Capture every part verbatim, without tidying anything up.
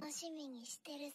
楽しみにしてるぜ。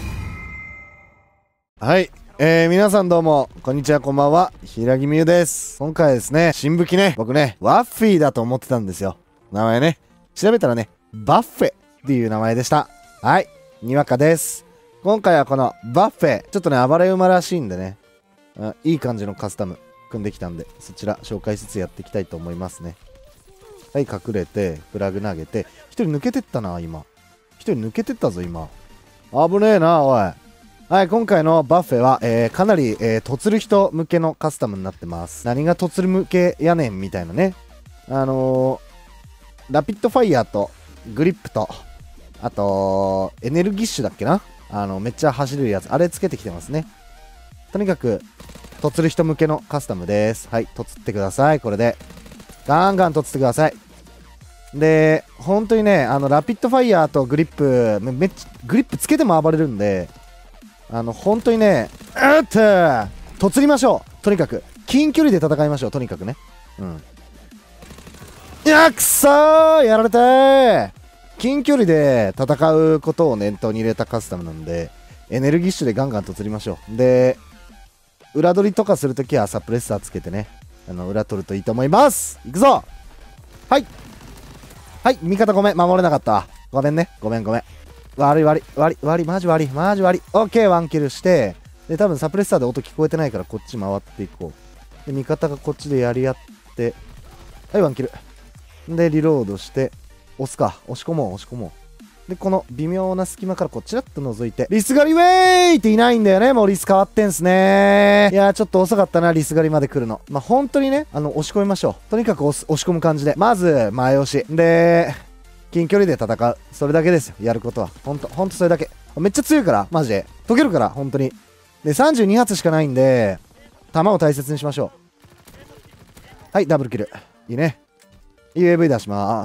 はい、えー、皆さんどうもこんにちは、こんばんは。平木美優です。今回はですね、新武器ね、僕ねワッフィーだと思ってたんですよ。名前ね、調べたらねバッフェっていう名前でした。はい、にわかです。今回はこのバッフェ、ちょっとね暴れ馬らしいんでね、あいい感じのカスタム組んできたんで、そちら紹介しつつやっていきたいと思いますね。はい、隠れてフラグ投げて、一人抜けてったな。今一人抜けてったぞ。今危ねえなおい。はい、今回のバッフェは、えー、かなり、えー、とつる人向けのカスタムになってます。何がとつる向けやねんみたいなね。あのー、ラピッドファイヤーとグリップと、あと、エネルギッシュだっけな、あの、めっちゃ走れるやつ。あれつけてきてますね。とにかく、とつる人向けのカスタムです。はい、とつってください。これで。ガンガンとつってください。で、本当にね、あの、ラピッドファイヤーとグリップ、めめっちゃ、グリップつけても暴れるんで、あの本当にね、うっととつりましょう。とにかく近距離で戦いましょう。とにかくね。うん。いや、くそー、やられたー。近距離で戦うことを念頭に入れたカスタムなんで、エネルギッシュでガンガンとつりましょう。で、裏取りとかするときはサプレッサーつけてね、あの裏取るといいと思います。いくぞ。はいはい味方ごめん、守れなかったわ。ごめんね、ごめんごめん。悪い悪い悪い悪い、マジ悪いマジ悪い。オッケー、ワンキルして、で多分サプレッサーで音聞こえてないからこっち回っていこう。で味方がこっちでやり合って、はい、ワンキルでリロードして押すか、押し込もう押し込もう。でこの微妙な隙間からこうチラッと覗いて、リス狩りウェイっていないんだよね。もうリス変わってんすね。いやーちょっと遅かったな、リス狩りまで来るの。まあ本当にね、あの押し込みましょう。とにかく押す押し込む感じで、まず前押しで近距離で戦う、それだけですよ、やることは。ほんとほんとそれだけ。めっちゃ強いから、マジで解けるから、本当に。でさんじゅうに発しかないんで、弾を大切にしましょう。はい、ダブルキル、いいね。 ユーエーブイ 出します。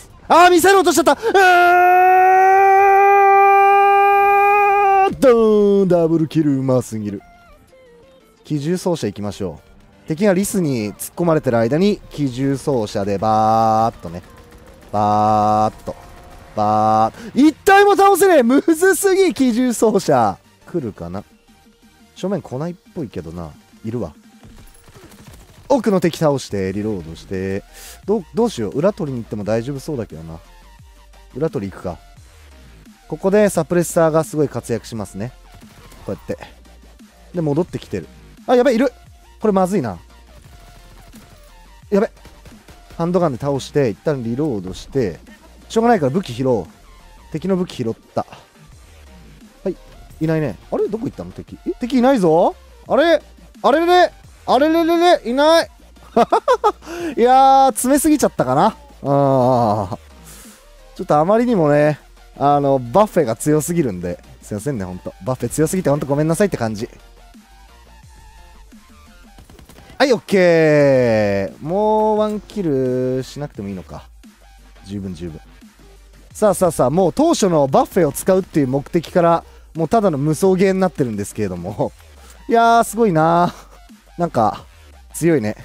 あー、ミサイル落としちゃった。あードーン、ダブルキル、うますぎる。機銃走者行きましょう。敵がリスに突っ込まれてる間に機銃走者でバーっとね、バーっとバーッ、一体も倒せねえ。むずすぎ。機銃走者来るかな。正面来ないっぽいけどな。いるわ。奥の敵倒してリロードして、どうどうしよう。裏取りに行っても大丈夫そうだけどな。裏取り行くか。ここでサプレッサーがすごい活躍しますね。こうやってで戻ってきてる。あ、やべ、いる。これまずいな。やべ、ハンドガンで倒して一旦リロードして、しょうがないから武器拾おう。敵の武器拾った。はい、いないね。あれ、どこ行ったの敵。え、敵いないぞ。あれあれれれあれれれれいないいやー、詰めすぎちゃったかな。あー、ちょっとあまりにもね、あのバッフェが強すぎるんで、すいませんね、ほんと。バッフェ強すぎてほんとごめんなさいって感じ。はい、オッケー。もうワンキルしなくてもいいのか。十分十分。さあさあさあ、もう当初のバッフェを使うっていう目的からもうただの無双ゲーになってるんですけれどもいやーすごいなー。なんか強いね。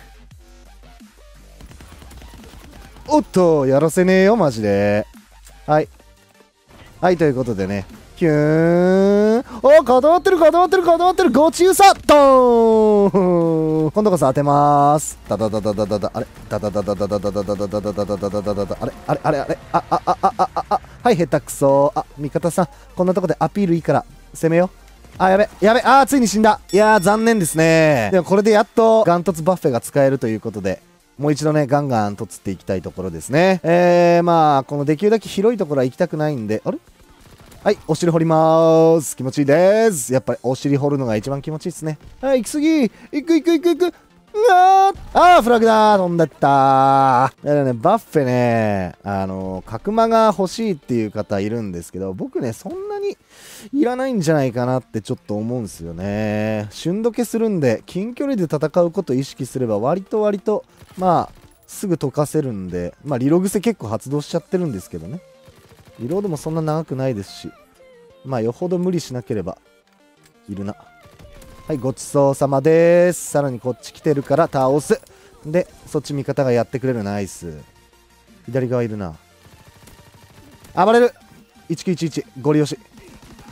おっと、やらせねえよマジで。はいはい、ということでね、キューン、お、固まってる固まってる固まってる、ごちうさドーン。今度こそ当てまーす。ダダダダダダダ、あれダダダダダダダダダダダダダダダダダダダ、あれあれあれあれ、あああああああ、はい、下手くそー。あ、味方さんこんなとこでアピールいいから攻めよう。あ、やべやべ、あー、ついに死んだ。いやー残念ですね。でもこれでやっとガントツバッフェが使えるということで、もう一度ねガンガンとつっていきたいところですね。えー、まあこのできるだけ広いところは行きたくないんで、あれ、はい、お尻掘りまーす。気持ちいいです。やっぱりお尻掘るのが一番気持ちいいですね。はい、行き過ぎ、行く行く行く行く。うわー、あー、フラグだー、飛んでったー。だからね、バッフェね、あのー、角間が欲しいっていう方いるんですけど、僕ねそんなにいらないんじゃないかなってちょっと思うんですよね。瞬時計するんで、近距離で戦うことを意識すれば割と割とまあすぐ溶かせるんで、まあリロ癖結構発動しちゃってるんですけどね。リロードもそんな長くないですし、まあよほど無理しなければいるな。はい、ごちそうさまです。さらにこっち来てるから倒す。でそっち味方がやってくれる。ナイス。左側いるな。暴れる。いちきゅういちいちゴリ押し。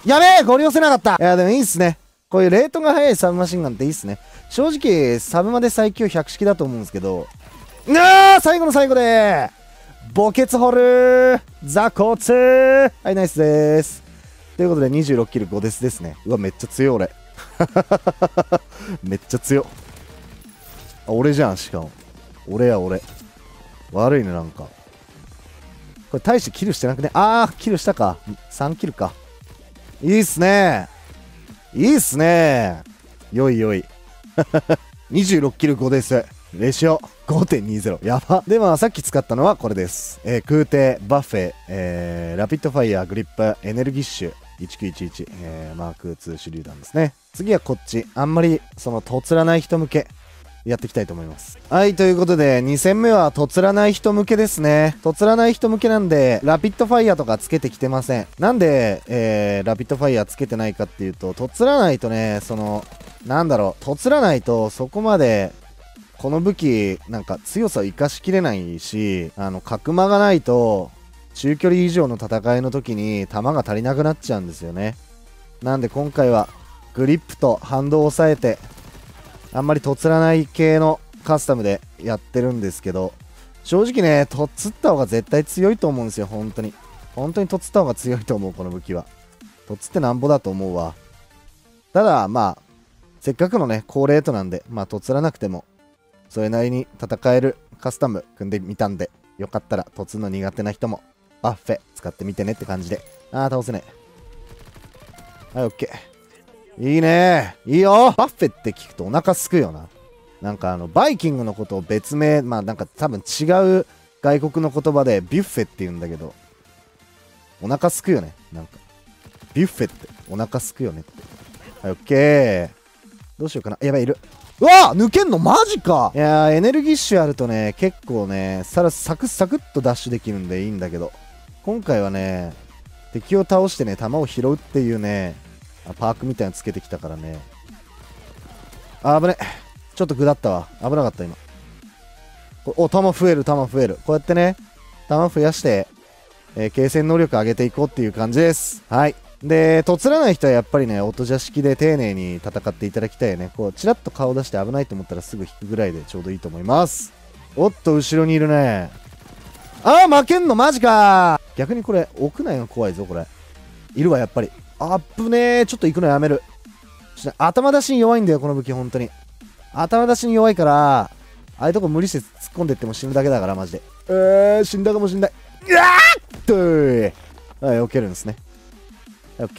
やべえゴリ押せなかった。いや、でもいいっすね。こういうレートが速いサブマシンガンっていいっすね。正直、サブマで最強ひゃく式だと思うんですけど、なあ最後の最後で墓穴掘るザコツはい、ナイスでーす。ということでにじゅうろくキルごデスですね。うわ、めっちゃ強い俺。めっちゃ強い。あ、俺じゃん、しかも。俺や俺。悪いね、なんか。これ大してキルしてなくね。あー、キルしたか。さんキルか。いいっすね。いいっすね。よいよい。にじゅうろくキルごデス。レシオ ごてんにじゅう。やば。で、まあ、さっき使ったのはこれです。えー、空挺、バッフェ、えー、ラピッドファイヤー、グリップ、エネルギッシュ、いちきゅういちいち、えー、マークツー手榴弾ですね。次はこっち。あんまり、その、とつらない人向け。やっていきたいと思います。はい、ということで、に戦目はとつらない人向けですね。とつらない人向けなんで、ラピッドファイヤーとかつけてきてません。なんで、えー、ラピッドファイヤーつけてないかっていうと、とつらないとね、その、なんだろう、とつらないとそこまで、この武器、なんか強さを生かしきれないし、あの、角間がないと、中距離以上の戦いの時に弾が足りなくなっちゃうんですよね。なんで今回は、グリップと反動を抑えて、あんまりとつらない系のカスタムでやってるんですけど、正直ね、とつった方が絶対強いと思うんですよ、本当に。本当にとつった方が強いと思う、この武器は。とつってなんぼだと思うわ。ただ、まあ、せっかくのね、高レートなんで、まあ、とつらなくても、それなりに戦えるカスタム組んでみたんで、よかったら、とつの苦手な人も、バッフェ使ってみてねって感じで。あー、倒せねえ。はい、オッケー。いいねー。いいよ。バッフェって聞くとお腹すくよな。なんかあの、バイキングのことを別名、まあなんか多分違う外国の言葉でビュッフェって言うんだけど、お腹すくよね。なんか、ビュッフェってお腹すくよねって。はい、オッケー。どうしようかな。やばい、いる。うわ抜けんのマジか。いやー、エネルギッシュあるとね、結構ね、さらサクサクっとダッシュできるんでいいんだけど、今回はね、敵を倒してね、弾を拾うっていうね、パークみたいなのつけてきたからね。あ、危ね。ちょっと下ったわ。危なかった、今。お、弾増える、弾増える。こうやってね、弾増やして、えー、継戦能力上げていこうっていう感じです。はい。で、とつらない人はやっぱりね、音邪式で丁寧に戦っていただきたいよね。こう、チラッと顔出して危ないと思ったらすぐ引くぐらいでちょうどいいと思います。おっと、後ろにいるね。あー、負けんのマジかー。逆にこれ、屋内が怖いぞ、これ。いるわ、やっぱり。あっぶねー。ちょっと行くのやめる。ちょっと頭出しに弱いんだよ、この武器、本当に。頭出しに弱いから、ああいうとこ無理して突っ込んでっても死ぬだけだから、マジで。えー、死んだかもしんない。うわーっとー。はい、避けるんですね。はい、オッケ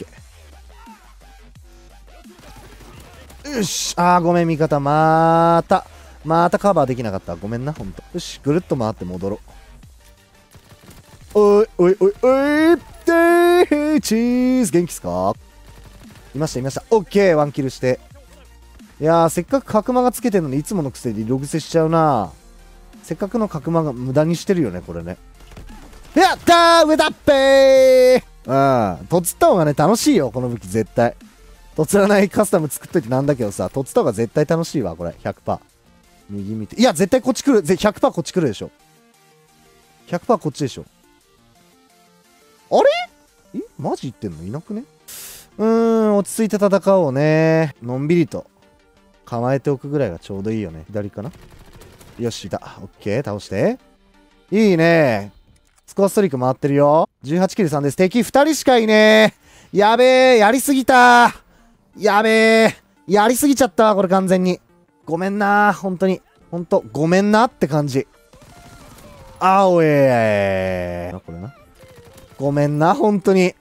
ー。よし。あー、ごめん、味方。まーた。またカバーできなかった。ごめんな、ほんと。よし、ぐるっと回って戻ろう。おい、おい、おい、おいってーチーズ元気っすか？いました、いました。オッケー、ワンキルして。いやー、せっかく角間がつけてるのにいつものくせにログセしちゃうな。せっかくの角間が無駄にしてるよね、これね。やったー上だっぺー。うん。とつった方がね、楽しいよ、この武器絶対。とつらないカスタム作っといてなんだけどさ、とつった方が絶対楽しいわ、これ。ひゃくパーセント。右見て。いや、絶対こっち来る。ひゃくパーセントこっち来るでしょ。ひゃくパーセントこっちでしょ。あれえマジ言ってんのいなくね？うーん、落ち着いて戦おうね。のんびりと構えておくぐらいがちょうどいいよね。左かな？よし、いた。オッケー、倒して。いいね。スコアストリーク回ってるよ。じゅうはちキルさんです。敵ふたりしかいねえ。やべえ、やりすぎた。やべえ、やりすぎちゃったわ、これ完全に。ごめんな、本当に。ほんと、ごめんなって感じ。あおえー。これな。ごめんな、本当に。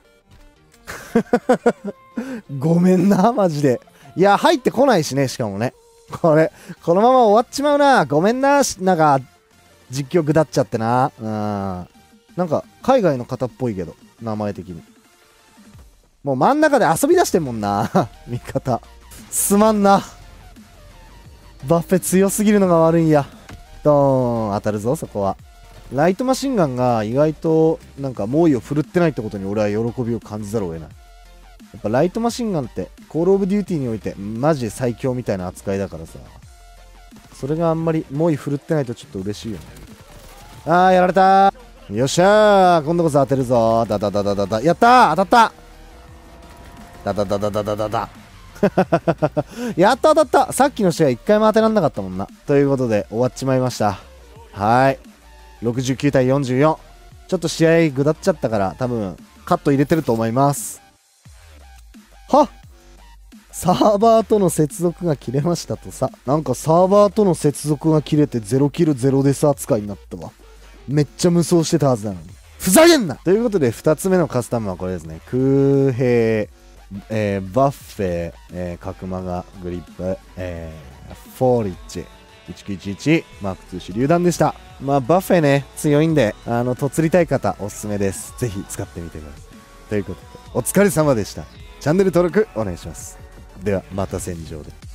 ごめんな、マジで。いや、入ってこないしね、しかもね。これ、このまま終わっちまうな。ごめんな、なんか、実況下っちゃってな。うん。なんか、海外の方っぽいけど、名前的に。もう真ん中で遊び出してんもんな。味方。すまんな。バッフェ強すぎるのが悪いんや。ドーン、当たるぞ、そこは。ライトマシンガンが意外となんか猛威を振るってないってことに俺は喜びを感じざるを得ない。やっぱライトマシンガンってコールオブデューティーにおいてマジで最強みたいな扱いだからさ、それがあんまり猛威振るってないとちょっと嬉しいよね。あー、やられたー。よっしゃー、今度こそ当てるぞー。だだだだだだ。やったー、当たった。 ダダダダダダダダやっと当たった。さっきの試合一回も当てらんなかったもんな。ということで終わっちまいました。はい。ろくじゅうきゅうたいよんじゅうよん。ちょっと試合ぐだっちゃったから多分カット入れてると思います。はっ、サーバーとの接続が切れましたとさ。なんかサーバーとの接続が切れてゼロキルゼロデス扱いになったわ。めっちゃ無双してたはずなのに。ふざけんなということでふたつめのカスタムはこれですね。空兵、えー、バッフェ、えー、角マガ、グリップ、えー、フォーリッチ、いちきゅういちいち、マークツー手榴弾でした。まあバッフェね、強いんで、あの、とつりたい方おすすめです。ぜひ使ってみてください。ということで、お疲れ様でした。チャンネル登録お願いします。ではまた戦場で。